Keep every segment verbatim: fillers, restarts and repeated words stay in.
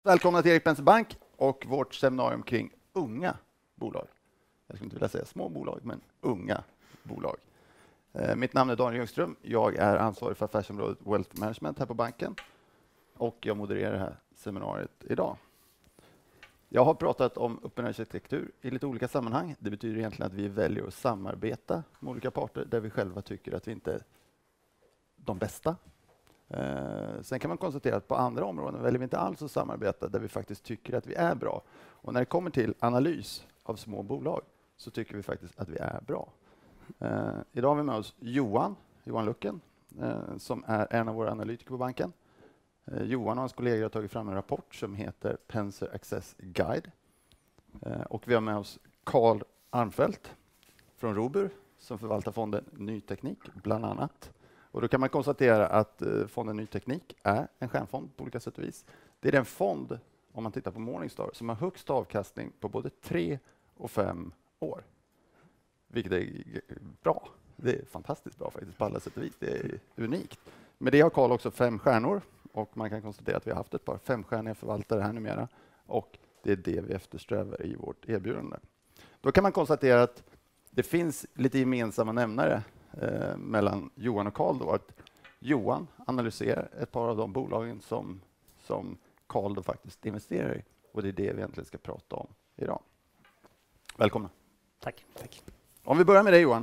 Välkomna till Erik Penser Bank och vårt seminarium kring unga bolag. Jag skulle inte vilja säga små bolag, men unga bolag. Eh, mitt namn är Daniel Ljungström. Jag är ansvarig för affärsområdet Wealth Management här på banken. Och jag modererar det här seminariet idag. Jag har pratat om öppen arkitektur i lite olika sammanhang. Det betyder egentligen att vi väljer att samarbeta med olika parter där vi själva tycker att vi inte är de bästa. Eh, sen kan man konstatera att på andra områden väljer vi inte alls att samarbeta där vi faktiskt tycker att vi är bra. Och när det kommer till analys av små bolag så tycker vi faktiskt att vi är bra. Eh, idag har vi med oss Johan, Johan Lucken, eh, som är en av våra analytiker på banken. Eh, Johan och hans kollegor har tagit fram en rapport som heter Penser Access Guide. Eh, och vi har med oss Carl Armfelt från Robur som förvaltar fonden Ny Teknik, bland annat. Och då kan man konstatera att eh, fonden Ny Teknik är en stjärnfond på olika sätt och vis. Det är den fond, om man tittar på Morningstar, som har högst avkastning på både tre och fem år. Vilket är bra. Det är fantastiskt bra faktiskt på alla sätt och vis. Det är unikt. Med det har Carl också fem stjärnor och man kan konstatera att vi har haft ett par femstjärniga förvaltare här numera. Och det är det vi eftersträvar i vårt erbjudande. Då kan man konstatera att det finns lite gemensamma nämnare eh, mellan Johan och Carl. Då, att Johan analyserar ett par av de bolagen som, som Carl då faktiskt investerar i. Och det är det vi egentligen ska prata om idag. Välkomna. Tack. Tack. Om vi börjar med dig Johan.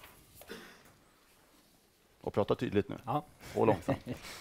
Och prata tydligt nu. Ja. Och långsamt.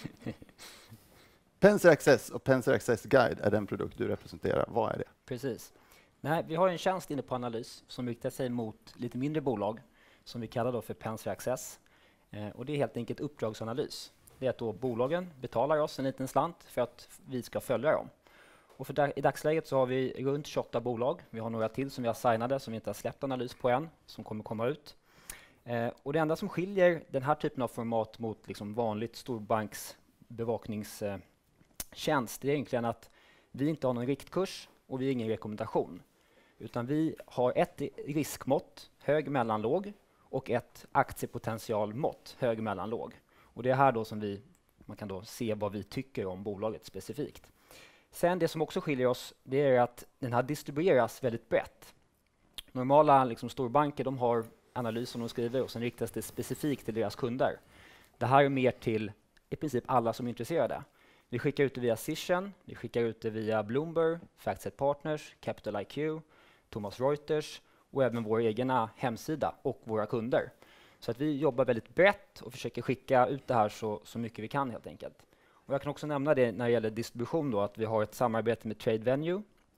Penser Access och Penser Access Guide är den produkt du representerar. Vad är det? Precis. Nej, vi har en tjänst inne på analys som riktar sig mot lite mindre bolag som vi kallar då för Penser Access. Eh, och det är helt enkelt uppdragsanalys. Det är att då bolagen betalar oss en liten slant för att vi ska följa dem. Och för där, i dagsläget så har vi runt tjugoåtta bolag. Vi har några till som vi har signade som vi inte har släppt analys på än, som kommer komma ut. Eh, och det enda som skiljer den här typen av format mot liksom vanligt storbanks bevakningstjänst, eh, är egentligen att vi inte har någon riktkurs och vi har ingen rekommendation. Utan vi har ett riskmått, hög, mellan, låg, och ett aktiepotentialmått, hög, mellan, låg. Och det är här då som vi, man kan då se vad vi tycker om bolaget specifikt. Sen det som också skiljer oss, det är att den här distribueras väldigt brett. Normala liksom, storbanker, de har analys som de skriver och sen riktas det specifikt till deras kunder. Det här är mer till i princip alla som är intresserade. Vi skickar ut det via Cision, vi skickar ut det via Bloomberg, FactSet Partners, Capital I Q, Thomson Reuters och även vår egna hemsida och våra kunder. Så att vi jobbar väldigt brett och försöker skicka ut det här så, så mycket vi kan helt enkelt. Och jag kan också nämna det när det gäller distribution då, att vi har ett samarbete med TradeVenue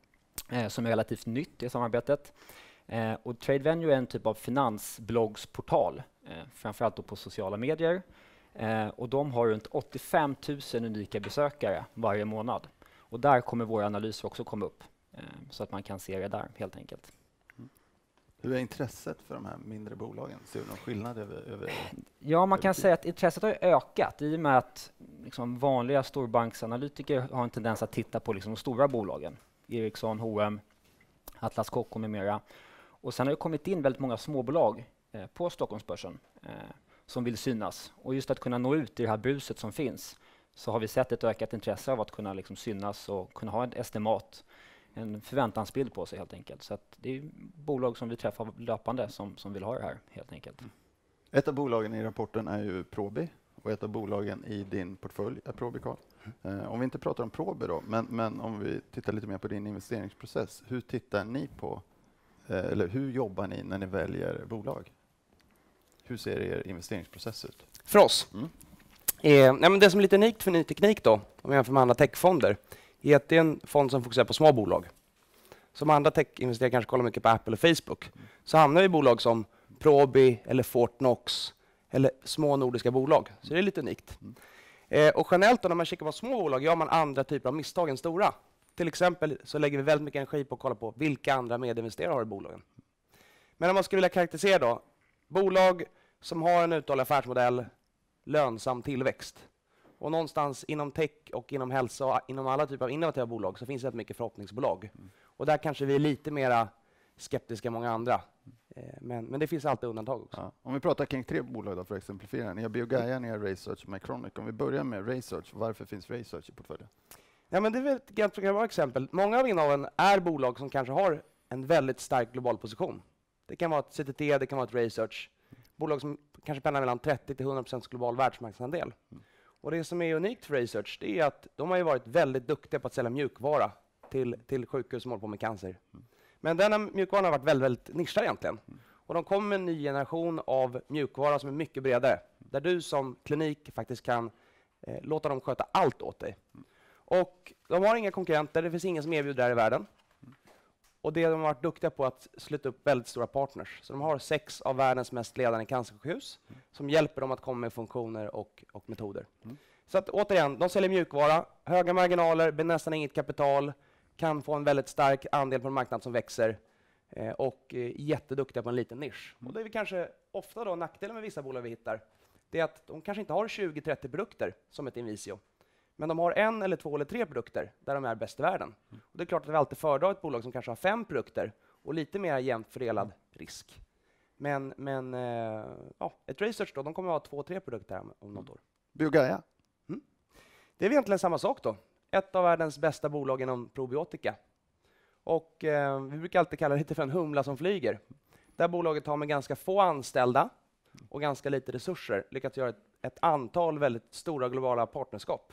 eh, som är relativt nytt i samarbetet. Eh, och TradeVenue är en typ av finansbloggsportal, eh, framförallt då på sociala medier. Eh, och de har runt åttiofem tusen unika besökare varje månad. Och där kommer våra analyser också komma upp, eh, så att man kan se det där helt enkelt. Mm. Hur är intresset för de här mindre bolagen? Ser du någon skillnad över, över Ja, man kan säga att intresset har ökat i och med att liksom, vanliga storbanksanalytiker har en tendens att titta på liksom, de stora bolagen. Ericsson, H och M, Atlas Copco med mera. Och sen har det kommit in väldigt många småbolag eh, på Stockholmsbörsen eh, som vill synas. Och just att kunna nå ut i det här bruset som finns så har vi sett ett ökat intresse av att kunna liksom, synas och kunna ha ett estimat, en förväntansbild på sig helt enkelt. Så att det är bolag som vi träffar löpande som, som vill ha det här helt enkelt. Mm. Ett av bolagen i rapporten är ju Probi och ett av bolagen i din portfölj är Probi, Carl. Mm. Eh, om vi inte pratar om Probi då, men, men om vi tittar lite mer på din investeringsprocess. Hur tittar ni på, eh, eller hur jobbar ni när ni väljer bolag? Hur ser er investeringsprocess ut? För oss? Mm. Eh, nej men det som är lite unikt för Ny Teknik då, om vi jämför med andra techfonder, är att det är en fond som fokuserar på små bolag. Som andra techinvesterare kanske kollar mycket på Apple och Facebook. Mm. Så hamnar vi i bolag som Probi eller Fortnox eller små nordiska bolag. Så det är lite unikt. Mm. Eh, och generellt då, när man kikar på små bolag gör man andra typer av misstag än stora. Till exempel så lägger vi väldigt mycket energi på att kolla på vilka andra medinvesterare har i bolagen. Men om man skulle vilja karaktärisera då, bolag som har en uthållig affärsmodell, lönsam tillväxt. Och någonstans inom tech och inom hälsa och inom alla typer av innovativa bolag så finns det mycket förhoppningsbolag. Mm. Och där kanske vi är lite mer skeptiska än många andra. Eh, men, men det finns alltid undantag också. Ja. Om vi pratar kring tre bolag då för att exemplifiera. Ni har BioGaia, ni har Research och Mycronic. Om vi börjar med Research, varför finns Research i portföljen? Ja, men det är väl ett ganska bra exempel. Många av innehaven är bolag som kanske har en väldigt stark global position. Det kan vara ett C T T, det kan vara ett Research. Bolag som kanske pendlar mellan trettio till hundra procent global världsmarknadsandel. Mm. Och det som är unikt för Research, det är att de har ju varit väldigt duktiga på att sälja mjukvara till, till sjukhus som håller på med cancer. Mm. Men denna mjukvara har varit väldigt, väldigt nischad egentligen. Mm. Och de kommer med en ny generation av mjukvara som är mycket bredare. Där du som klinik faktiskt kan eh, låta dem sköta allt åt dig. Mm. Och de har inga konkurrenter, det finns ingen som erbjuder det här i världen. Mm. Och det de har varit duktiga på att sluta upp väldigt stora partners. Så de har sex av världens mest ledande cancersjukhus mm. som hjälper dem att komma med funktioner och, och metoder. Mm. Så att återigen, de säljer mjukvara, höga marginaler, med nästan inget kapital, kan få en väldigt stark andel på en marknad som växer eh, och eh, jätteduktiga på en liten nisch. Mm. Och det är väl kanske ofta då nackdelen med vissa bolag vi hittar. Det är att de kanske inte har tjugo till trettio produkter som ett Invisio. Men de har en eller två eller tre produkter där de är bäst i världen. Mm. Och det är klart att vi alltid föredrar ett bolag som kanske har fem produkter och lite mer jämnt fördelad risk. Men, men eh, ja, ett Research då, de kommer att ha två, tre produkter här om något år. BioGaia? Mm. Det är egentligen samma sak då. Ett av världens bästa bolag inom probiotika. Och eh, vi brukar alltid kalla det för en humla som flyger. Där bolaget har med ganska få anställda och ganska lite resurser lyckats göra ett, ett antal väldigt stora globala partnerskap.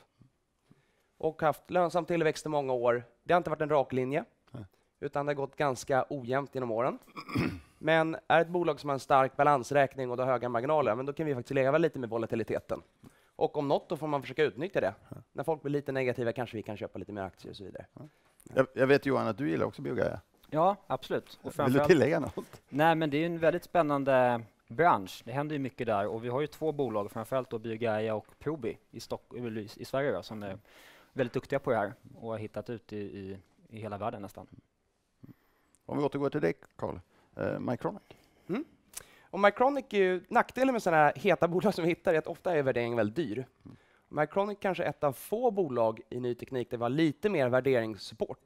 Och haft lönsam tillväxt i många år. Det har inte varit en rak linje, Nej. utan det har gått ganska ojämnt genom åren. Men är ett bolag som har en stark balansräkning och då höga marginaler, men då kan vi faktiskt leva lite med volatiliteten. Och om något, då får man försöka utnyttja det. Ja. När folk blir lite negativa kanske vi kan köpa lite mer aktier och så vidare. Ja. Jag, jag vet Johan att du gillar också BioGaia. Ja, absolut. Och Vill du tillägga något? Nej, men det är en väldigt spännande bransch. Det händer ju mycket där och vi har ju två bolag, framförallt då BioGaia och Probi i, Stock- i Sverige då, som är väldigt duktiga på det här och har hittat ut i, i, i hela världen nästan. Om vi återgår till dig, Carl. Uh, Mycronic. Mm. Och Mycronic är ju, nackdelen med sådana här heta bolag som vi hittar är att ofta är värderingen väldigt dyr. Mm. Mycronic kanske är ett av få bolag i ny teknik där vi har lite mer värderingssupport.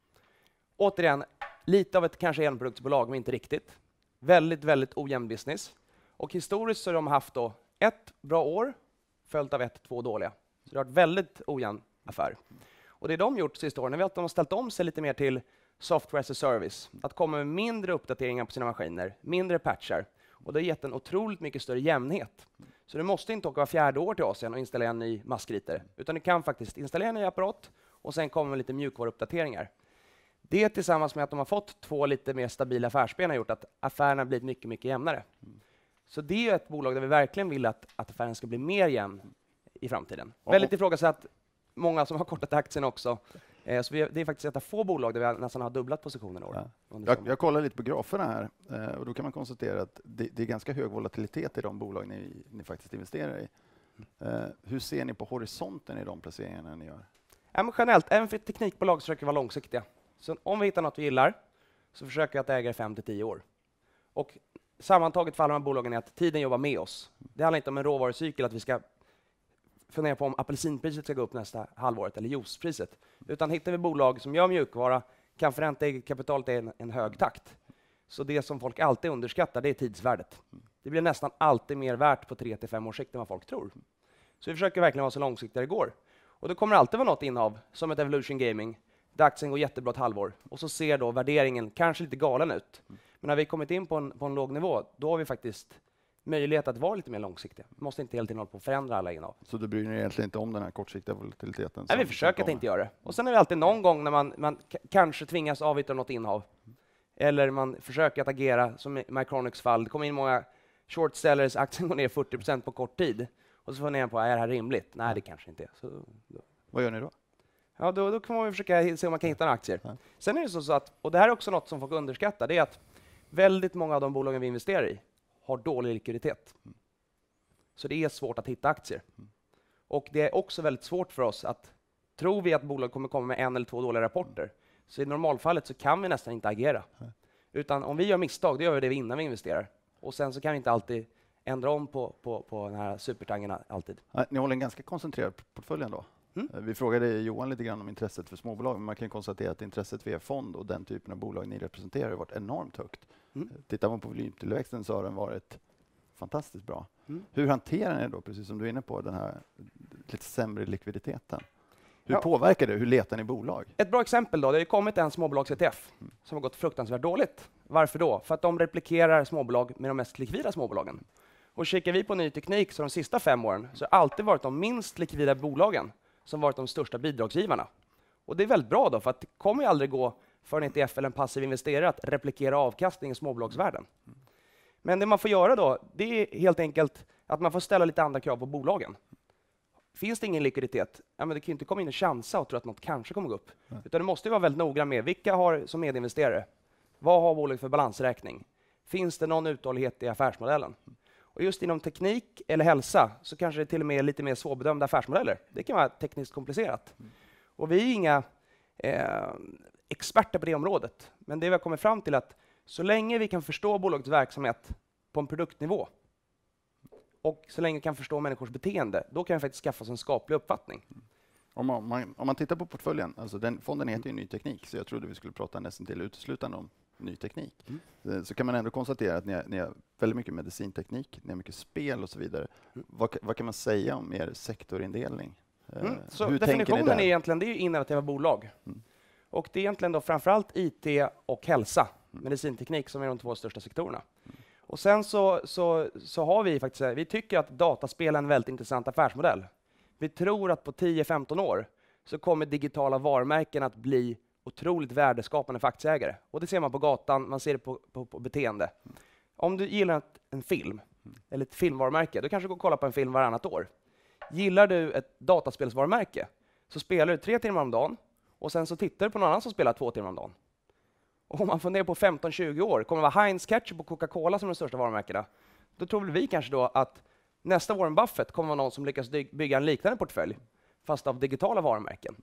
Återigen, lite av ett kanske enproduktsbolag, men inte riktigt. Väldigt, väldigt ojämn business. Och historiskt så har de haft då ett bra år följt av ett, två dåliga. Så det har varit väldigt ojämn affär. Och det de gjort sista åren är att de har ställt om sig lite mer till software as a service. Att komma med mindre uppdateringar på sina maskiner, mindre patchar. Och det har gett en otroligt mycket större jämnhet. Så du måste inte åka var fjärde år till Asien och installera en ny maskriter. Utan du kan faktiskt installera en ny apparat och sen komma med lite mjukvaruuppdateringar. Det tillsammans med att de har fått två lite mer stabila affärsben har gjort att affärerna blivit mycket, mycket jämnare. Mm. Så det är ett bolag där vi verkligen vill att, att affären ska bli mer jämn i framtiden. Oh. Väldigt ifrågasatt, många som har kortat aktien också. Eh, så vi, det är faktiskt ett av få bolag där vi nästan har dubblat positionen i år. Ja. Jag, jag kollar lite på graferna här eh, och då kan man konstatera att det, det är ganska hög volatilitet i de bolag ni, ni faktiskt investerar i. Eh, hur ser ni på horisonten i de placeringarna ni gör? Ja, men generellt, även för ett teknikbolag så försöker vi vara långsiktiga. Så om vi hittar något vi gillar så försöker jag att äga i fem till tio år. Och sammantaget för alla de här bolagen är att tiden jobbar med oss. Det handlar inte om en råvarucykel, att vi ska fundera på om apelsinpriset ska gå upp nästa halvåret eller juicepriset. Utan hittar vi bolag som gör mjukvara, kan förränta eget kapitalet i en, en hög takt. Så det som folk alltid underskattar, det är tidsvärdet. Det blir nästan alltid mer värt på tre till fem års sikt än vad folk tror. Så vi försöker verkligen vara så långsiktiga det går. Och det kommer alltid vara något innehav, som ett Evolution Gaming, där aktien går jättebra ett halvår. Och så ser då värderingen kanske lite galen ut. Men när vi kommit in på en, på en låg nivå, då har vi faktiskt möjlighet att vara lite mer långsiktiga. Vi måste inte hela tiden hålla på att förändra alla innehav. Så du bryr dig egentligen inte om den här kortsiktiga volatiliteten? Nej, vi försöker att inte göra det. Och sen är det alltid någon gång när man, man k- kanske tvingas avyttra något innehav. Eller man försöker att agera, som i Mycronics fall. Det kommer in många short sellers, aktien går ner fyrtio procent på kort tid. Och så får ni på, är det här rimligt? Nej, det kanske inte är. Så, då. Vad gör ni då? Ja, då, då kan man försöka se om man kan hitta några aktier. Ja. Sen är det så att, och det här är också något som folk underskattar, det är att väldigt många av de bolagen vi investerar i har dålig likviditet. Mm. Så det är svårt att hitta aktier. Mm. Och det är också väldigt svårt för oss att, tror vi att bolag kommer komma med en eller två dåliga rapporter, mm. så i normalfallet så kan vi nästan inte agera. Mm. Utan om vi gör misstag, då gör vi det innan vi investerar. Och sen så kan vi inte alltid ändra om på, på, på den här supertangerna alltid. Nej, ni håller en ganska koncentrerad portfölj ändå. Mm. Vi frågade Johan lite grann om intresset för småbolag, men man kan konstatera att intresset för er fond och den typen av bolag ni representerar har varit enormt högt. Mm. Tittar man på volymtillväxten så har den varit fantastiskt bra. Mm. Hur hanterar ni då, precis som du är inne på, den här lite sämre likviditeten? Hur Ja. påverkar det? Hur letar ni bolag? Ett bra exempel då, det har ju kommit en småbolags-E T F som har gått fruktansvärt dåligt. Varför då? För att de replikerar småbolag med de mest likvida småbolagen. Och kikar vi på ny teknik så de sista fem åren så har det alltid varit de minst likvida bolagen som varit de största bidragsgivarna. Och det är väldigt bra då, för att det kommer ju aldrig gå för en E T F eller en passiv investerare att replikera avkastning i småbolagsvärlden. Men det man får göra då, det är helt enkelt att man får ställa lite andra krav på bolagen. Finns det ingen likviditet, ja, men det kan ju inte komma in och chansa och tro att något kanske kommer gå upp. Nej. Utan det måste ju vara väldigt noga med vilka har som medinvesterare. Vad har bolaget för balansräkning? Finns det någon uthållighet i affärsmodellen? Och just inom teknik eller hälsa så kanske det till och med är lite mer svårbedömda affärsmodeller. Det kan vara tekniskt komplicerat. Mm. Och vi är inga eh, experter på det området. Men det vi har kommit fram till att så länge vi kan förstå bolagets verksamhet på en produktnivå och så länge vi kan förstå människors beteende, då kan vi faktiskt skaffa oss en skaplig uppfattning. Mm. Om man, man, om man tittar på portföljen, alltså den, fonden heter ju Ny Teknik, så jag trodde vi skulle prata nästan till uteslutande om ny teknik. Mm. Så kan man ändå konstatera att ni har, ni har väldigt mycket medicinteknik, ni har mycket spel och så vidare. Mm. Vad, vad kan man säga om er sektorindelning? Mm. Så Hur definitionen är egentligen det är innovativa bolag. Mm. Och det är egentligen då framförallt I T och hälsa, mm. medicinteknik, som är de två största sektorerna. Mm. Och sen så, så, så har vi faktiskt, vi tycker att dataspel är en väldigt intressant affärsmodell. Vi tror att på tio till femton år så kommer digitala varumärken att bli otroligt värdeskapande för aktieägare. Och det ser man på gatan, man ser det på, på, på beteende. Mm. Om du gillar ett, en film, mm. eller ett filmvarumärke, då kanske du går och kollar på en film varannat år. Gillar du ett dataspelsvarumärke så spelar du tre timmar om dagen och sen så tittar du på någon annan som spelar två timmar om dagen. Och om man funderar på femton till tjugo år, kommer det vara Heinz Ketchup och Coca-Cola som är de största varumärkena, då tror väl vi kanske då att nästa Warren Buffett kommer vara någon som lyckas bygga en liknande portfölj, fast av digitala varumärken.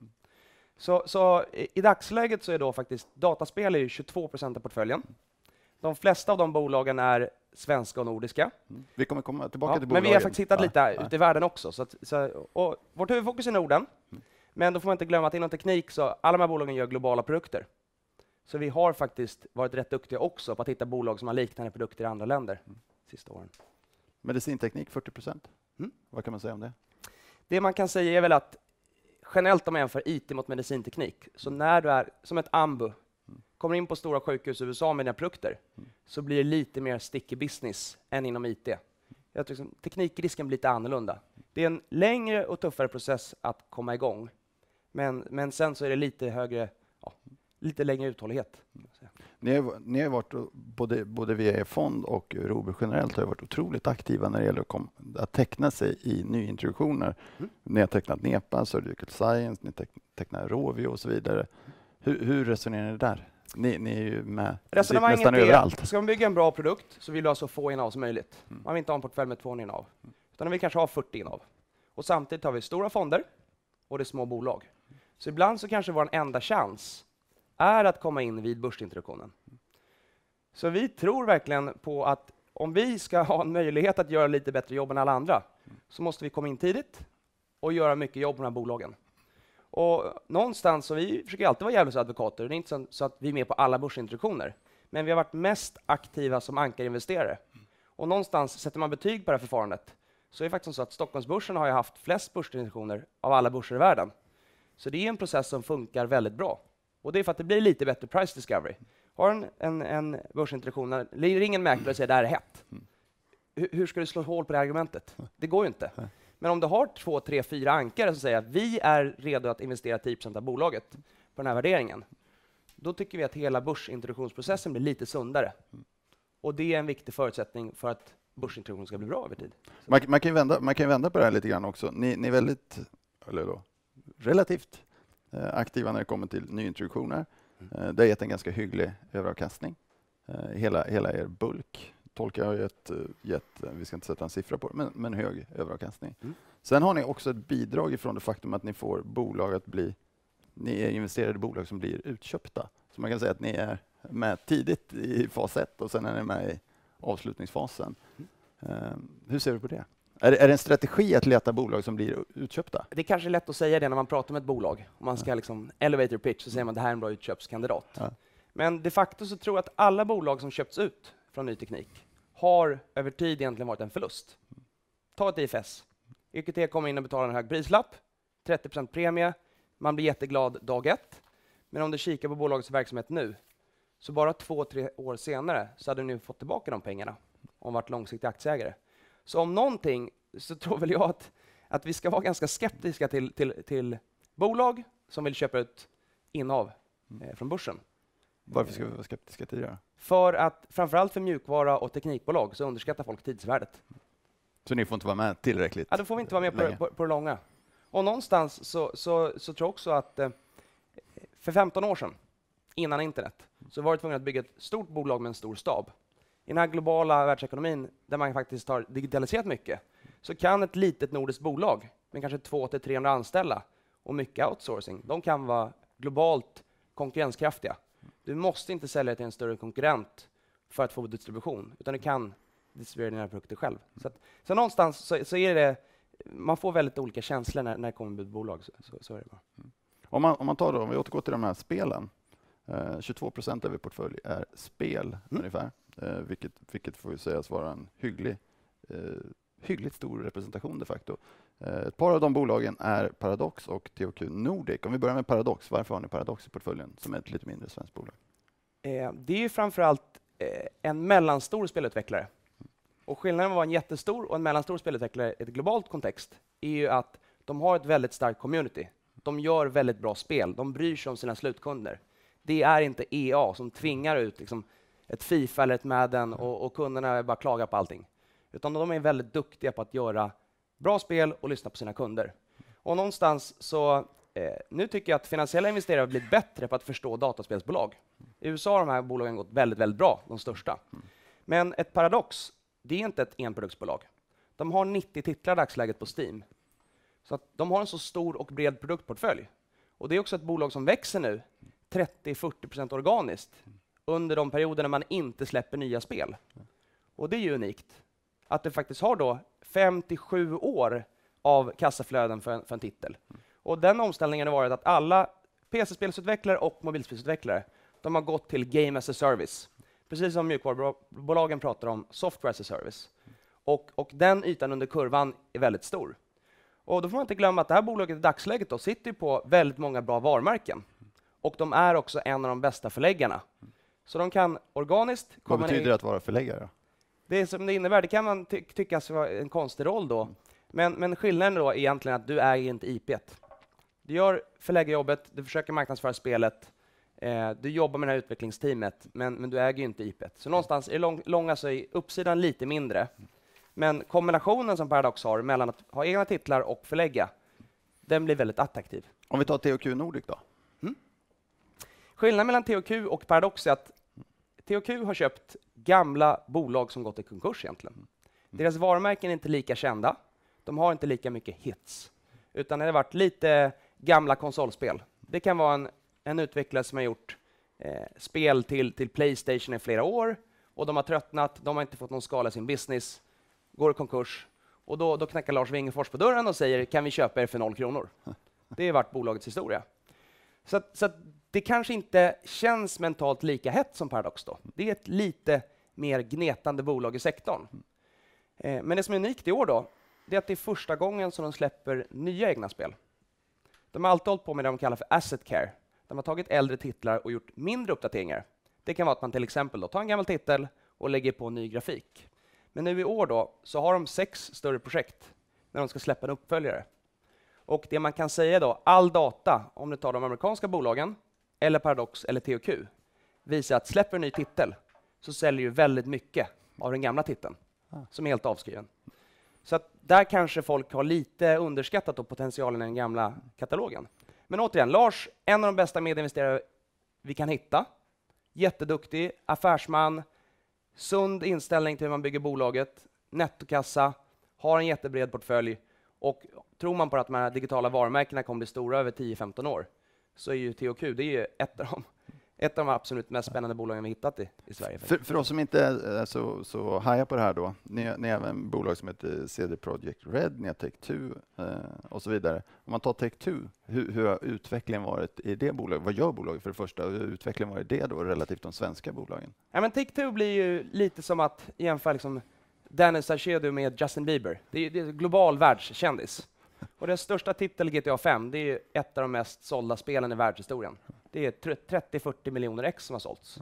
Så, så i dagsläget så är då faktiskt dataspel är tjugotvå procent av portföljen. De flesta av de bolagen är svenska och nordiska. Mm. Vi kommer komma tillbaka ja, till bolagen. Men vi har faktiskt hittat ja, lite ja. ute i världen också. Så att, så, och vårt huvudfokus är Norden. Mm. Men då får man inte glömma att inom teknik så alla de här bolagen gör globala produkter. Så vi har faktiskt varit rätt duktiga också på att hitta bolag som har liknande produkter i andra länder mm. sista åren. Medicinteknik fyrtio procent. Mm. Vad kan man säga om det? Det man kan säga är väl att generellt om man jämför I T mot medicinteknik, så när du är som ett ambu, mm. kommer in på stora sjukhus i U S A med dina produkter, mm. så blir det lite mer sticky business än inom I T. Jag tycker att teknikrisken blir lite annorlunda. Det är en längre och tuffare process att komma igång, men, men sen så är det lite högre, ja, lite längre uthållighet. Ni har, ni har varit, både, både via er fond och Robur generellt har varit otroligt aktiva när det gäller att, kom, att teckna sig i nyintroduktioner. Mm. Ni har tecknat Nepa, Surgical Science, ni tecknar Rovio och så vidare. Hur, hur resonerar ni där? Ni, ni är ju med nästan överallt. Ska man bygga en bra produkt så vill du ha så få innehav som möjligt. Mm. Man vill inte ha en portfölj med två innehav. Mm. Utan man vill kanske ha fyrtio innehav. Och samtidigt har vi stora fonder och det är små bolag. Mm. Så ibland så kanske vår enda chans är att komma in vid börsintroduktionen. Så vi tror verkligen på att om vi ska ha en möjlighet att göra lite bättre jobb än alla andra, så måste vi komma in tidigt och göra mycket jobb på de här bolagen. Och någonstans, så vi försöker alltid vara djävulsadvokater, det är inte så att vi är med på alla börsintroduktioner, men vi har varit mest aktiva som ankarinvesterare. Och någonstans sätter man betyg på det här förfarandet, så är det faktiskt så att Stockholmsbörsen har ju haft flest börsintroduktioner av alla börser i världen. Så det är en process som funkar väldigt bra. Och det är för att det blir lite bättre price discovery. Har en, en, en börsintroduktion, ringer en mäklare och säger att det här är hett. Hur, hur ska du slå hål på det argumentet? Det går ju inte. Men om du har två, tre, fyra ankare som säger att vi är redo att investera tio procent av bolaget på den här värderingen, då tycker vi att hela börsintroduktionsprocessen blir lite sundare. Och det är en viktig förutsättning för att börsintroduktion ska bli bra över tid. Man, man, kan ju vända, man kan ju vända på det här lite grann också. Ni, ni är väldigt, eller då, relativt eh, aktiva när det kommer till nyintroduktioner. Mm. Det har gett en ganska hygglig överavkastning. Hela, hela er bulk tolkar jag gett, gett, vi ska inte sätta en siffra på det, men, men hög överavkastning. Mm. Sen har ni också ett bidrag ifrån det faktum att ni får bolag att bli, ni är investerade i bolag som blir utköpta. Så man kan säga att ni är med tidigt i fas ett och sen är ni med i avslutningsfasen. Mm. Hur ser du på det? Är, är det en strategi att leta bolag som blir utköpta? Det är kanske är lätt att säga det när man pratar med ett bolag. Om man ska liksom elevator pitch så säger man att det här är en bra utköpskandidat. Ja. Men de facto så tror jag att alla bolag som köpts ut från ny teknik har över tid egentligen varit en förlust. Ta ett I F S. E Q T kommer in och betalar en hög prislapp, trettio procent premie. man blir jätteglad dag ett. Men om du kikar på bolagets verksamhet nu, så bara två, tre år senare så hade ni fått tillbaka de pengarna om varit långsiktig aktieägare. Så om någonting så tror väl jag att, att vi ska vara ganska skeptiska till, till, till bolag som vill köpa ut innehav eh, från börsen. Varför ska vi vara skeptiska till det? För att framförallt för mjukvara och teknikbolag så underskattar folk tidsvärdet. Så ni får inte vara med tillräckligt? Ja, då får vi inte vara med på, på, på det långa. Och någonstans så, så, så tror jag också att eh, för femton år sedan, innan internet, så var det tvungen att bygga ett stort bolag med en stor stab. I den här globala världsekonomin, där man faktiskt har digitaliserat mycket, så kan ett litet nordiskt bolag med kanske två till trehundra anställda och mycket outsourcing, de kan vara globalt konkurrenskraftiga. Du måste inte sälja till en större konkurrent för att få distribution, utan du kan distribuera dina produkter själv. Så, att, så någonstans så, så är det, man får väldigt olika känslor när, när det kommer ett bolag. Så, så, så är det bara. Mm. Om, man, om man tar då, om vi återgår till de här spelen. Eh, tjugotvå procent av er portfölj är spel mm. ungefär, eh, vilket, vilket får ju sägas vara en hygglig, eh, hyggligt stor representation de facto. Eh, ett par av de bolagen är Paradox och T H Q Nordic. Om vi börjar med Paradox, varför har ni Paradox i portföljen som är ett lite mindre svenskt bolag? Eh, det är ju framförallt eh, en mellanstor spelutvecklare. Och skillnaden mellan en jättestor och en mellanstor spelutvecklare i ett globalt kontext är ju att de har ett väldigt starkt community. De gör väldigt bra spel. De bryr sig om sina slutkunder. Det är inte E A som tvingar ut liksom, ett FIFA eller ett Madden och, och kunderna bara klagar på allting. Utan de är väldigt duktiga på att göra bra spel och lyssna på sina kunder. Och någonstans så, eh, nu tycker jag att finansiella investerare har blivit bättre på att förstå dataspelsbolag. I U S A har de här bolagen gått väldigt, väldigt bra, de största. Men ett Paradox, det är inte ett enproduktsbolag. De har nittio titlar i dagsläget på Steam. Så att de har en så stor och bred produktportfölj. Och det är också ett bolag som växer nu trettio till fyrtio procent organiskt under de perioder när man inte släpper nya spel. Och det är ju unikt. Att det faktiskt har då fem till sju år av kassaflöden för en, för en titel. Och den omställningen har varit att alla P C-spelsutvecklare och mobilspelsutvecklare, de har gått till Game as a Service. Precis som mjukvarubolagen pratar om Software as a Service. Och, och den ytan under kurvan är väldigt stor. Och då får man inte glömma att det här bolaget i dagsläget då sitter på väldigt många bra varumärken. Och de är också en av de bästa förläggarna. Så de kan organiskt... Vad betyder det att vara förläggare? Det som det innebär, det kan man ty tycka vara en konstig roll då. Men, men skillnaden då är egentligen att du äger inte I P:t. Du gör förläggarjobbet, du försöker marknadsföra spelet, eh, du jobbar med det här utvecklingsteamet, men, men du äger ju inte I P:t. Så någonstans är det lång, långa så är uppsidan lite mindre. Men kombinationen som Paradox har mellan att ha egna titlar och förlägga, den blir väldigt attraktiv. Om vi tar T H Q Nordic då? Mm. Skillnaden mellan T H Q och Paradox är att T H Q har köpt gamla bolag som gått i konkurs egentligen. Mm. Deras varumärken är inte lika kända. De har inte lika mycket hits. Utan det har varit lite gamla konsolspel. Det kan vara en, en utvecklare som har gjort eh, spel till, till Playstation i flera år. Och de har tröttnat, de har inte fått någon skala i sin business. Går i konkurs. Och då, då knackar Lars Wingefors på dörren och säger, kan vi köpa er för noll kronor? Det har varit bolagets historia. Så, att, så att det kanske inte känns mentalt lika hett som Paradox då. Det är ett lite mer gnetande bolag i sektorn. Eh, men det som är unikt i år då, det är att det är första gången som de släpper nya egna spel. De har alltid hållit på med det de kallar för asset care. De har tagit äldre titlar och gjort mindre uppdateringar. Det kan vara att man till exempel då tar en gammal titel och lägger på ny grafik. Men nu i år då, så har de sex större projekt när de ska släppa en uppföljare. Och det man kan säga då, all data, om du tar de amerikanska bolagen, eller Paradox eller T H Q, visar att släpper en ny titel så säljer ju väldigt mycket av den gamla titeln, ah. som är helt avskriven. Så att där kanske folk har lite underskattat då potentialen i den gamla katalogen. Men återigen, Lars, en av de bästa medinvesterare vi kan hitta. Jätteduktig, affärsman, sund inställning till hur man bygger bolaget, nettokassa, har en jättebred portfölj. Och tror man på att de här digitala varumärkena kommer bli stora över tio till femton år, så är ju T H Q det är ju ett av de, ett av de absolut mest spännande bolagen vi hittat i, i Sverige. För, för oss som inte är så, så haja på det här då, ni, ni har även bolag som heter C D Projekt Red, ni har Take-Two eh, och så vidare. Om man tar Take-Two, hur, hur har utvecklingen varit i det bolaget? Vad gör bolaget för det första? Hur har utvecklingen varit i det då relativt de svenska bolagen? Ja, men Take-Two blir ju lite som att jämföra liksom Dennis Saucedo med Justin Bieber. Det är, det är en global världskändis. Och dess största titel, G T A fem, det är ett av de mest sålda spelen i världshistorien. Det är trettio till fyrtio miljoner ex som har sålts.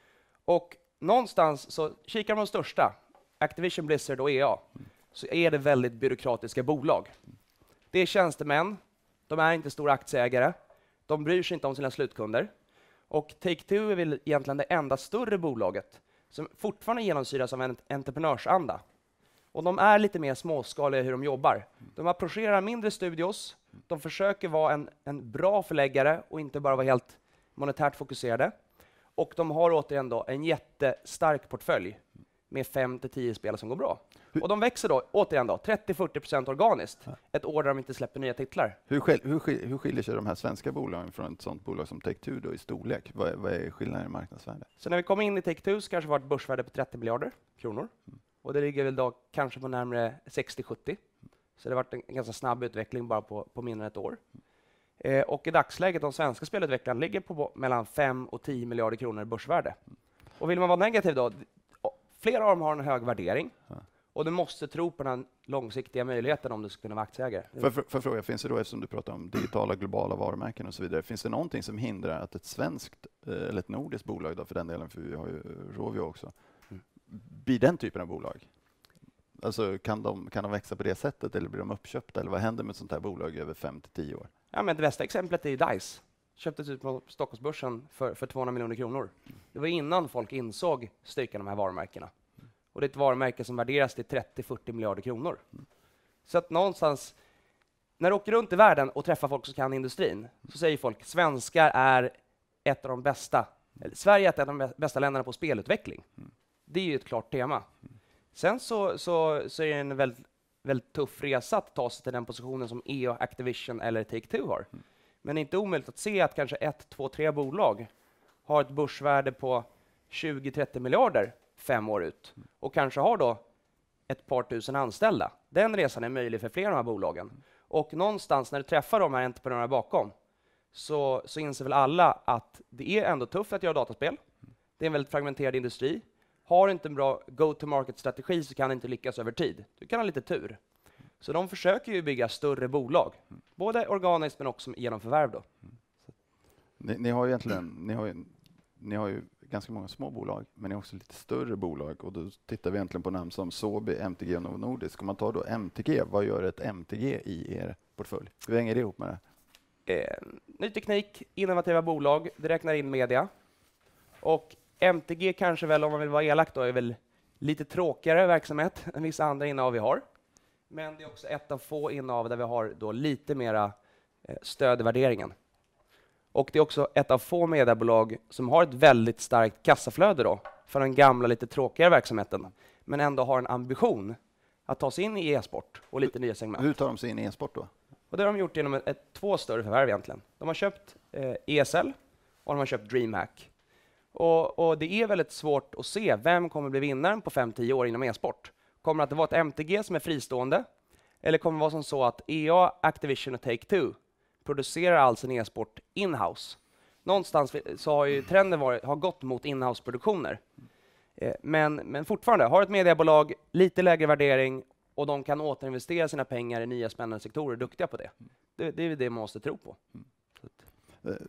Och någonstans, så kikar man de största, Activision, Blizzard och E A, så är det väldigt byråkratiska bolag. Det är tjänstemän, de är inte stora aktieägare, de bryr sig inte om sina slutkunder. Och Take-Two är väl egentligen det enda större bolaget som fortfarande genomsyras av en entreprenörsanda. Och de är lite mer småskaliga i hur de jobbar. De approcherar mindre studios, de försöker vara en, en bra förläggare och inte bara vara helt monetärt fokuserade. Och de har återigen då en jättestark portfölj med fem till tio spel som går bra. Och de växer då, återigen då, trettio till fyrtio procent organiskt, ja. Ett år där de inte släpper nya titlar. Hur, skil, hur, skil, hur skiljer sig de här svenska bolagen från ett sånt bolag som Take-Two då i storlek? Vad är, vad är skillnaden i marknadsvärde? Så när vi kom in i Take-Two så kanske det var ett börsvärde på trettio miljarder kronor. Mm. Och det ligger väl då kanske på närmare sextio till sjuttio. Så det har varit en, en ganska snabb utveckling bara på, på mindre än ett år. Mm. Eh, och i dagsläget, de svenska spelutvecklarna ligger på mellan fem och tio miljarder kronor i börsvärde. Och vill man vara negativ då, flera av dem har en hög värdering. Ja. Och du måste tro på den långsiktiga möjligheten om du ska kunna vara aktieägare. För, för, för fråga, finns det då, eftersom du pratar om digitala globala varumärken och så vidare, finns det någonting som hindrar att ett svenskt eller ett nordiskt bolag, då, för den delen, för vi har ju Rovio också, mm. blir den typen av bolag? Alltså kan de, kan de växa på det sättet eller blir de uppköpta? Eller vad händer med ett sånt här bolag över fem till tio år? Ja, men det bästa exemplet är ju DICE. Köptes ut på Stockholmsbörsen för, för tvåhundra miljoner kronor. Det var innan folk insåg styrkan av de här varumärkena. Och det är ett varumärke som värderas till trettio till fyrtio miljarder kronor. Mm. Så att någonstans, när du åker runt i världen och träffar folk som kan industrin, så säger folk svenskar är ett av de bästa, eller Sverige är ett av de bästa länderna på spelutveckling. Mm. Det är ju ett klart tema. Mm. Sen så, så, så är det en väldigt, väldigt tuff resa att ta sig till den positionen som E A, Activision eller Take-Two har. Mm. Men det är inte omöjligt att se att kanske ett, två, tre bolag har ett börsvärde på tjugo till trettio miljarder fem år ut och kanske har då ett par tusen anställda. Den resan är möjlig för flera av de här bolagen. Och någonstans när du träffar de här entreprenörerna bakom så, så inser väl alla att det är ändå tufft att göra dataspel. Det är en väldigt fragmenterad industri. Har du inte en bra go-to-market-strategi så kan det inte lyckas över tid. Du kan ha lite tur. Så de försöker ju bygga större bolag, både organiskt men också genom förvärv då. Ni, ni har ju egentligen, ni har ju, ni har ju ganska många små bolag, men ni har också lite större bolag. Och då tittar vi egentligen på namn som Sobi, M T G och Novo Nordisk. Om man tar då M T G, vad gör ett M T G i er portfölj? Hur hänger det ihop med det? Eh, ny teknik, innovativa bolag, det räknar in media. Och M T G kanske väl, om man vill vara elak då, är väl lite tråkigare verksamhet än vissa andra innehav vi har. Men det är också ett av få innehav där vi har då lite mera eh, stöd i värderingen. Och det är också ett av få mediebolag som har ett väldigt starkt kassaflöde då, för den gamla lite tråkigare verksamheten, men ändå har en ambition att ta sig in i e-sport och lite nya segment. Hur tar de sig in i e-sport då? Och det har de gjort genom ett, ett, två större förvärv egentligen. De har köpt eh, E S L och de har köpt DreamHack. Och, och det är väldigt svårt att se vem kommer bli vinnaren på fem till tio år inom e-sport. Kommer det att vara ett M T G som är fristående? Eller kommer det vara som så att E A, Activision och Take-Two producerar all sin e-sport in-house? Någonstans så har ju trenden varit, har gått mot in-house-produktioner. Eh, men, men fortfarande, har ett mediebolag lite lägre värdering och de kan återinvestera sina pengar i nya spännande sektorer, duktiga på det. Det, det är det man måste tro på. Mm.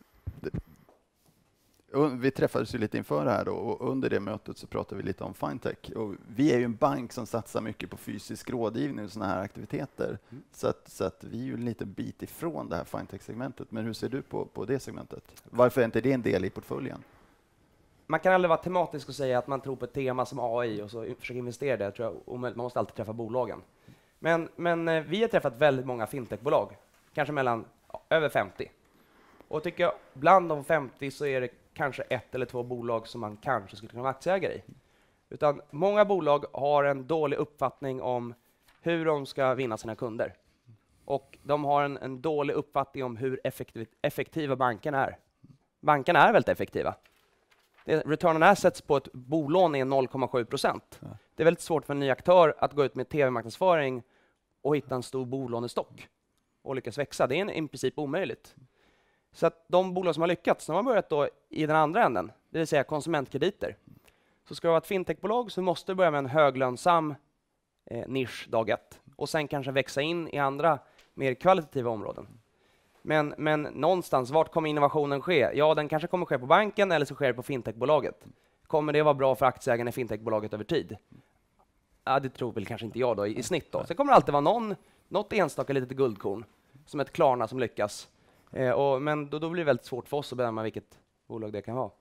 Vi träffades ju lite inför det här då, och under det mötet så pratade vi lite om Fintech. Och vi är ju en bank som satsar mycket på fysisk rådgivning och sådana här aktiviteter. Mm. Så, att, så att vi är ju en liten bit ifrån det här Fintech-segmentet. Men hur ser du på, på det segmentet? Varför är inte det en del i portföljen? Man kan aldrig vara tematisk och säga att man tror på ett tema som A I och så försöka investera i det. Jag tror jag, man måste alltid träffa bolagen. Men, men vi har träffat väldigt många fintechbolag, kanske mellan ja, över femtio. Och tycker jag, bland de femtio så är det kanske ett eller två bolag som man kanske skulle kunna vara aktieägare i. Utan många bolag har en dålig uppfattning om hur de ska vinna sina kunder. Och de har en, en dålig uppfattning om hur effektiv, effektiva bankerna är. Bankerna är väldigt effektiva. Det, return on assets på ett bolån är noll komma sju procent. Ja. Det är väldigt svårt för en ny aktör att gå ut med tv-marknadsföring och hitta en stor bolånestock och lyckas växa. Det är en, i princip omöjligt. Så att de bolag som har lyckats, de har börjat då i den andra änden, det vill säga konsumentkrediter. Så ska det vara ett fintechbolag så måste du börja med en höglönsam eh, nisch dag ett och sen kanske växa in i andra mer kvalitativa områden. Men, men någonstans, vart kommer innovationen ske? Ja, den kanske kommer ske på banken eller så sker det på fintechbolaget. Kommer det vara bra för aktieägarna i fintechbolaget över tid? Ja, det tror väl kanske inte jag då, i, i snitt. Då. Sen kommer det alltid vara någon, något enstaka litet guldkorn, som ett Klarna som lyckas. Eh, och, men då, då blir det väldigt svårt för oss att bedöma vilket bolag det kan vara.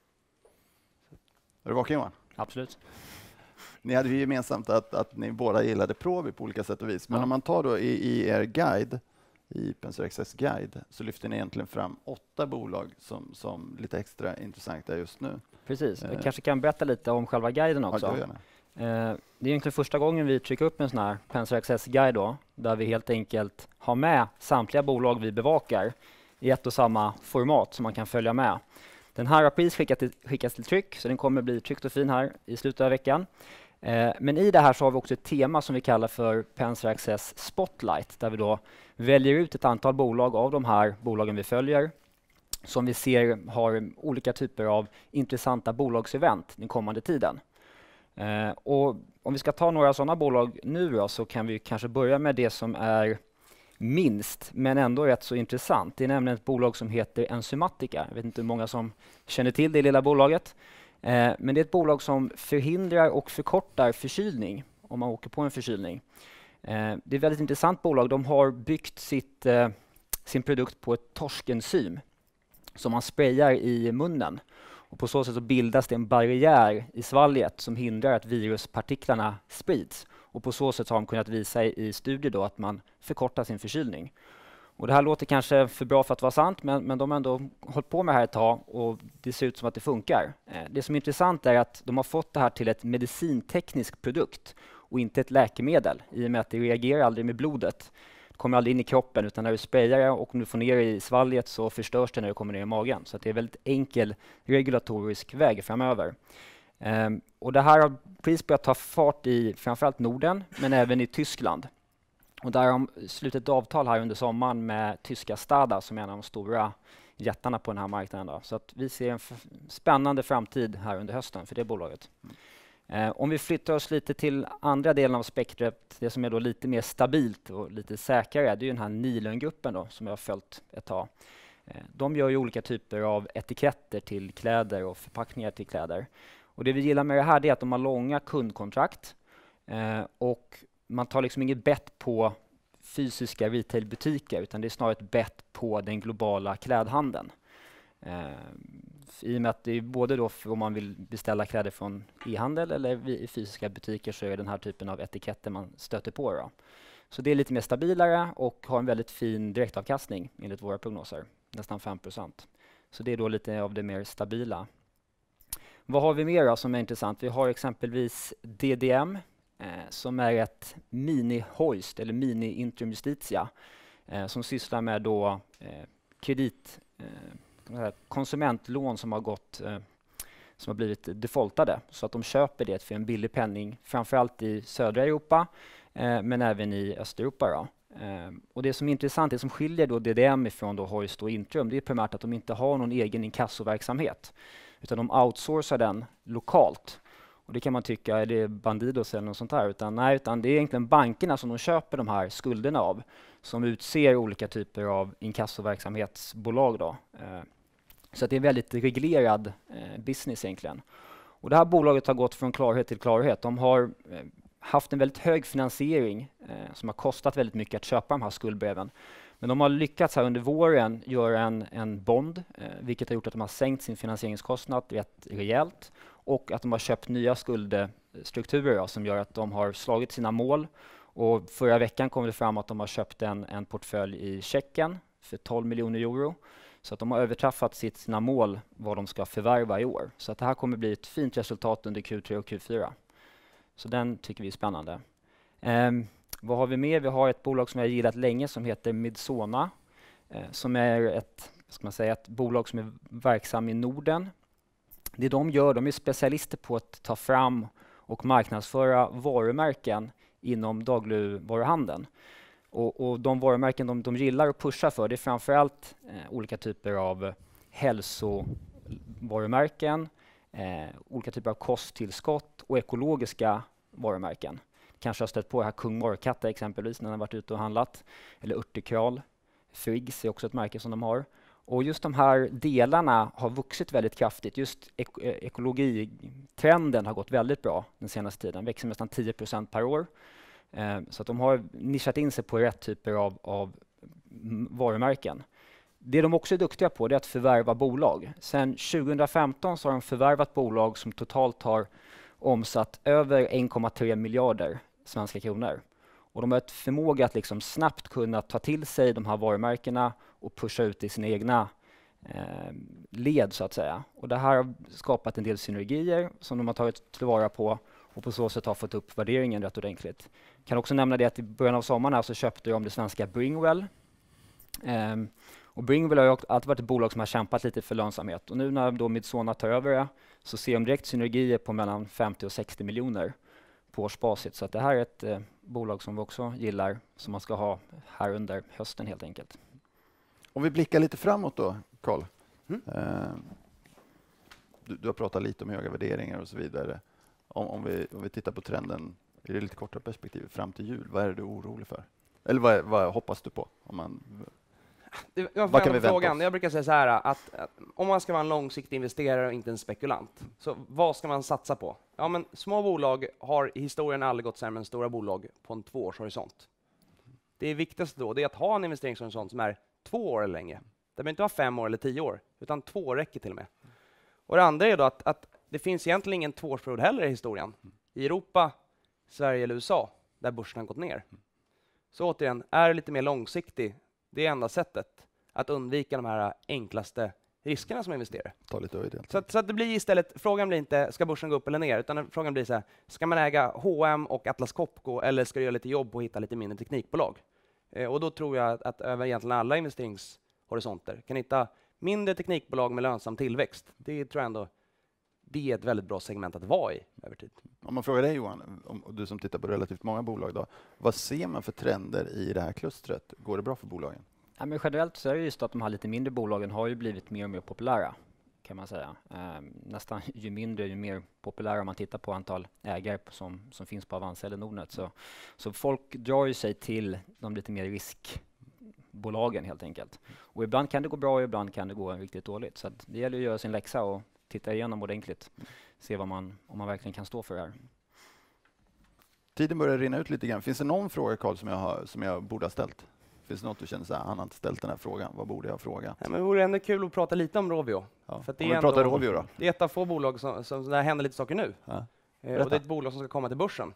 Är du vaken, Johan? Absolut. Ni hade ju gemensamt att, att ni båda gillade Probi på olika sätt och vis. Men Ja. om man tar då i, i er guide, i Penser Access guide, så lyfter ni egentligen fram åtta bolag som, som lite extra intressanta just nu. Precis. Jag Eh. kanske kan berätta lite om själva guiden också. Ja, gärna. Eh, det är egentligen första gången vi trycker upp en sån här Penser Access-guide då, där vi helt enkelt har med samtliga bolag vi bevakar i ett och samma format som man kan följa med. Den här har precis skickat till, skickas till tryck, så den kommer bli tryckt och fin här i slutet av veckan. Eh, men i det här så har vi också ett tema som vi kallar för Penser Access Spotlight, där vi då väljer ut ett antal bolag av de här bolagen vi följer, som vi ser har olika typer av intressanta bolagsevent den kommande tiden. Eh, och om vi ska ta några sådana bolag nu då, så kan vi kanske börja med det som är minst, men ändå rätt så intressant. Det är nämligen ett bolag som heter Enzymatica. Jag vet inte hur många som känner till det lilla bolaget. Eh, men det är ett bolag som förhindrar och förkortar förkylning, om man åker på en förkylning. Eh, det är ett väldigt intressant bolag. De har byggt sitt, eh, sin produkt på ett torskenzym som man sprayar i munnen. Och på så sätt så bildas det en barriär i svalget som hindrar att viruspartiklarna sprids. Och på så sätt har de kunnat visa i, i studier då att man förkortar sin förkylning. Och det här låter kanske för bra för att vara sant, men, men de har ändå hållit på med det här ett tag och det ser ut som att det funkar. Eh, det som är intressant är att de har fått det här till ett medicinteknisk produkt och inte ett läkemedel, i och med att det reagerar aldrig med blodet. Det kommer aldrig in i kroppen, utan när du sprayar det och om du får ner det i svalget så förstörs det när det kommer ner i magen. Så att det är en väldigt enkel regulatorisk väg framöver. Um, och det här har precis börjat ta fart i framförallt Norden, men även i Tyskland. Och där har de slutit avtal här under sommaren med tyska Stada, som är en av de stora jättarna på den här marknaden. Då. Så att vi ser en f- spännande framtid här under hösten för det bolaget. Mm. Uh, om vi flyttar oss lite till andra delen av spektret, det som är då lite mer stabilt och lite säkrare, det är ju den här Nilörngruppen då, som jag har följt ett tag. Uh, de gör ju olika typer av etiketter till kläder och förpackningar till kläder. Och det vi gillar med det här är att de har långa kundkontrakt eh, och man tar liksom inget bett på fysiska retailbutiker, utan det är snarare ett bett på den globala klädhandeln. Eh, I och med att det är både då för om man vill beställa kläder från e-handel eller i fysiska butiker, så är det den här typen av etiketter man stöter på. Då. Så det är lite mer stabilare och har en väldigt fin direktavkastning enligt våra prognoser, nästan fem procent. Så det är då lite av det mer stabila. Vad har vi mer då som är intressant? Vi har exempelvis D D M eh, som är ett mini-hoist eller mini-intrum justitia eh, som sysslar med då eh, kredit, eh, konsumentlån som har gått eh, som har blivit defaultade, så att de köper det för en billig penning, framförallt i södra Europa eh, men även i Östeuropa. Då. Eh, och det som är intressant, det som skiljer då D D M ifrån då hoist och intrum, det är primärt att de inte har någon egen inkassoverksamhet, utan de outsourcar den lokalt. Och det kan man tycka, är det Bandidos eller något sånt här? Utan, nej, utan det är egentligen bankerna som de köper de här skulderna av, som utser olika typer av inkassoverksamhetsbolag. Då. Eh, så att det är väldigt reglerad eh, business egentligen. Och det här bolaget har gått från klarhet till klarhet. De har eh, haft en väldigt hög finansiering eh, som har kostat väldigt mycket att köpa de här skuldbreven. Men de har lyckats här under våren göra en, en bond, eh, vilket har gjort att de har sänkt sin finansieringskostnad rätt rejält och att de har köpt nya skuldstrukturer då, som gör att de har slagit sina mål. Och förra veckan kom det fram att de har köpt en, en portfölj i Tjeckien för tolv miljoner euro. Så att de har överträffat sitt, sina mål vad de ska förvärva i år. Så att det här kommer bli ett fint resultat under Q tre och Q fyra. Så den tycker vi är spännande. Um, Vad har vi mer? Vi har ett bolag som jag gillat länge som heter Midsona, eh, som är ett, ska man säga, ett bolag som är verksam i Norden. Det de gör, de är specialister på att ta fram och marknadsföra varumärken inom dagligvaruhandeln. Och, och de varumärken de, de gillar och pushar för, det är framförallt eh, olika typer av hälsovarumärken, eh, olika typer av kosttillskott och ekologiska varumärken. kanske har stött på här Kung Morkatta exempelvis när han har varit ute och handlat. Eller Urtekral. Friggs är också ett märke som de har. Och just de här delarna har vuxit väldigt kraftigt. Just ek- ekologitrenden har gått väldigt bra den senaste tiden. Växer nästan tio procent per år. Eh, så att de har nischat in sig på rätt typer av, av varumärken. Det de också är duktiga på är att förvärva bolag. Sen tjugohundrafemton så har de förvärvat bolag som totalt har omsatt över en komma tre miljarder svenska kronor. Och de har ett förmåga att liksom snabbt kunna ta till sig de här varumärkena och pusha ut i sina egna eh, led så att säga. Och det här har skapat en del synergier som de har tagit tillvara på och på så sätt har fått upp värderingen rätt ordentligt. Jag kan också nämna det att i början av sommaren här så köpte de det svenska Bringwell. Eh, och Bringwell har ju alltid varit ett bolag som har kämpat lite för lönsamhet. Och nu när då Midsona tar över det så ser de direkt synergier på mellan femtio och sextio miljoner på årsbasis. Så att det här är ett eh, bolag som vi också gillar, som man ska ha här under hösten helt enkelt. Om vi blickar lite framåt då, Carl. Mm. Eh, du, du har pratat lite om höga värderingar och så vidare. Om, om, vi, om vi tittar på trenden i det lite kortare perspektiv fram till jul, vad är det du är orolig för? Eller vad, vad hoppas du på? Om man, Det, jag vad kan vi frågan. vänta oss? Jag brukar säga så här att, att om man ska vara en långsiktig investerare och inte en spekulant, så vad ska man satsa på? Ja, men små bolag har i historien aldrig gått sämre än stora bolag på en tvåårshorisont. Det viktigaste då det är att ha en investeringshorisont som är två år eller längre. Det behöver inte vara fem år eller tio år, utan två år räcker till och med. Och det andra är då att, att det finns egentligen ingen tvåårsperiod heller i historien. I Europa, Sverige eller U S A, där börsen har gått ner. Så återigen, är det lite mer långsiktig, det är enda sättet att undvika de här enklaste riskerna som investerare. Ta lite höjd. Så, att, så att det blir istället, frågan blir inte ska börsen gå upp eller ner, utan frågan blir så här, ska man äga H och M och Atlas Copco eller ska du göra lite jobb och hitta lite mindre teknikbolag? Eh, och då tror jag att, att över egentligen alla investeringshorisonter kan hitta mindre teknikbolag med lönsam tillväxt. Det tror jag ändå det är ett väldigt bra segment att vara i över tid. Om man frågar dig Johan, om, du som tittar på relativt många bolag, då, vad ser man för trender i det här klustret? Går det bra för bolagen? Ja, men generellt så är det just att de här lite mindre bolagen har ju blivit mer och mer populära, kan man säga. Eh, nästan ju mindre, ju mer populära om man tittar på antal ägare som, som finns på Avanza eller Nordnet. Så, så folk drar ju sig till de lite mer riskbolagen helt enkelt. Och ibland kan det gå bra och ibland kan det gå riktigt dåligt. Så att det gäller att göra sin läxa och titta igenom ordentligt. Se vad man, om man verkligen kan stå för det här. Tiden börjar rinna ut lite grann. Finns det någon fråga, Carl, som jag, har, som jag borde ha ställt? Finns det något du känner så här, han har inte ställt den här frågan, vad borde jag ha frågat? Ja, men det vore ändå kul att prata lite om Rovio. Ja. För att det Om är vi pratar ändå, Rovio då? Det är ett av få bolag som, som där händer lite saker nu. Ja. Eh, och det är ett bolag som ska komma till börsen.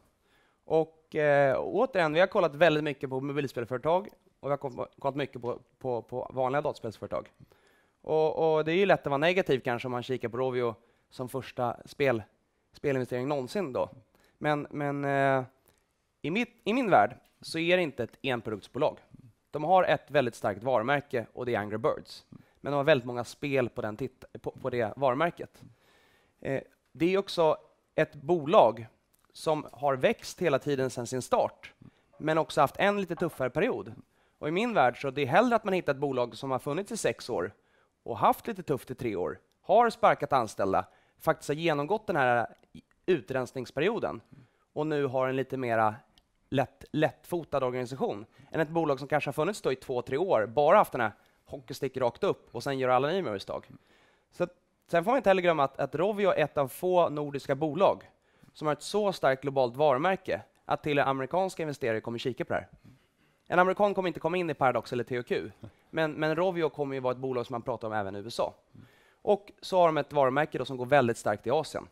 Och eh, återigen, vi har kollat väldigt mycket på mobilspelföretag och vi har kollat mycket på, på, på vanliga dataspelsföretag. Och, och det är ju lätt att vara negativ kanske om man kikar på Rovio som första spel, spelinvestering någonsin då. Men, men eh, i, mitt, i min värld så är det inte ett enproduktsbolag. De har ett väldigt starkt varumärke och det är Angry Birds. Men de har väldigt många spel på, den tit- på, på det varumärket. Eh, det är också ett bolag som har växt hela tiden sedan sin start, men också haft en lite tuffare period. Och i min värld så är det hellre att man hittar ett bolag som har funnits i sex år och haft lite tufft i tre år, har sparkat anställda, faktiskt har genomgått den här utrensningsperioden och nu har en lite mera lätt, lättfotad organisation än ett bolag som kanske har funnits då i två, tre år, bara haft den här hockeystick rakt upp och sen gör alla nya misstag. Så att, sen får man inte heller glömma att, att Rovio är ett av få nordiska bolag som har ett så starkt globalt varumärke att till amerikanska investerare kommer kika på det här. En amerikan kommer inte komma in i Paradox eller T H Q, men, men Rovio kommer ju vara ett bolag som man pratar om även i U S A. Och så har de ett varumärke då som går väldigt starkt i Asien.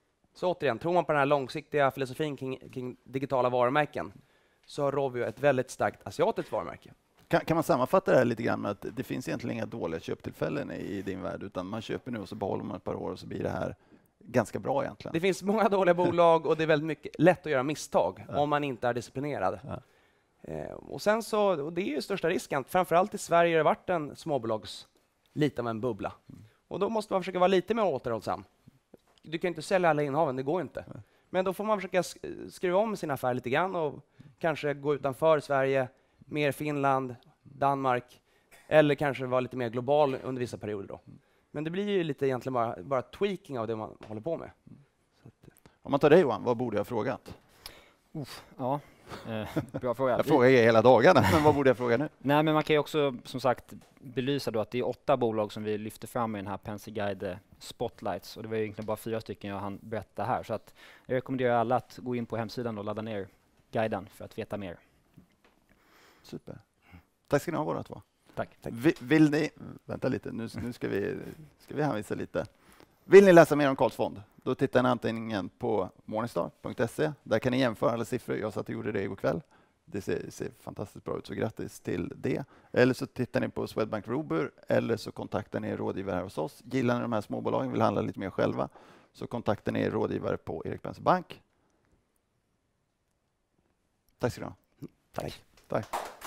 Så återigen, tror man på den här långsiktiga filosofin kring, kring digitala varumärken så har Rovio ett väldigt starkt asiatiskt varumärke. Kan, kan man sammanfatta det här lite grann med att det finns egentligen inga dåliga köptillfällen i, i din värld, utan man köper nu och så behåller man ett par år och så blir det här ganska bra egentligen? Det finns många dåliga bolag och det är väldigt mycket lätt att göra misstag Ja. om man inte är disciplinerad. Ja. Eh, och sen så, och det är ju största risken, framförallt i Sverige har det varit en småbolags, lite av en bubbla. Mm. Och då måste man försöka vara lite mer återhållsam. Du kan inte sälja alla innehaven, det går inte. Ja. Men då får man försöka skruva om sin affär lite grann och kanske gå utanför Sverige, mer Finland, Danmark, eller kanske vara lite mer global under vissa perioder då. Men det blir ju lite egentligen bara, bara tweaking av det man håller på med. Så att, om man tar dig Johan, vad borde jag ha frågat? Uff, ja, eh, bra fråga. Jag frågar er hela dagarna, men vad borde jag fråga nu? Nej, men man kan ju också som sagt belysa då att det är åtta bolag som vi lyfter fram i den här Penser Guide Spotlights, och det var ju egentligen bara fyra stycken jag hann berätta här. Så att jag rekommenderar alla att gå in på hemsidan och ladda ner guiden för att veta mer. Super. Tack ska ni ha båda två. Tack. Tack. Vill, vill ni, vänta lite, nu, nu ska, vi, ska vi hänvisa lite. Vill ni läsa mer om Karlsfond? Då tittar ni antingen på morningstar punkt se. Där kan ni jämföra alla siffror. Jag satt och gjorde det igår kväll. Det ser, ser fantastiskt bra ut, så grattis till det. Eller så tittar ni på Swedbank Robur, eller så kontaktar ni er rådgivare här hos oss. Gillar ni de här småbolagen, vill handla lite mer själva, så kontaktar ni er rådgivare på Erik Penser Bank. Tack ska ni ha. Tack. Tack.